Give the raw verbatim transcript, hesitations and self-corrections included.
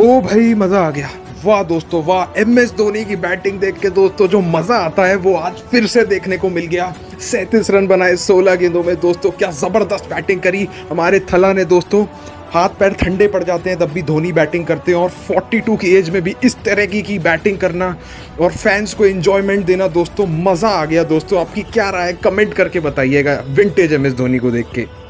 ओ भाई मजा आ गया। वाह दोस्तों वाह, एम एस धोनी की बैटिंग देख के दोस्तों जो मजा आता है वो आज फिर से देखने को मिल गया। सैंतीस रन बनाए सोलह गेंदों में दोस्तों, क्या जबरदस्त बैटिंग करी हमारे थला ने दोस्तों। हाथ पैर ठंडे पड़ जाते हैं तब भी धोनी बैटिंग करते हैं, और बयालीस की एज में भी इस तरह की, की बैटिंग करना और फैंस को एंजॉयमेंट देना दोस्तों, मज़ा आ गया दोस्तों। आपकी क्या राय है कमेंट करके बताइएगा विंटेज एम एस धोनी को देख के।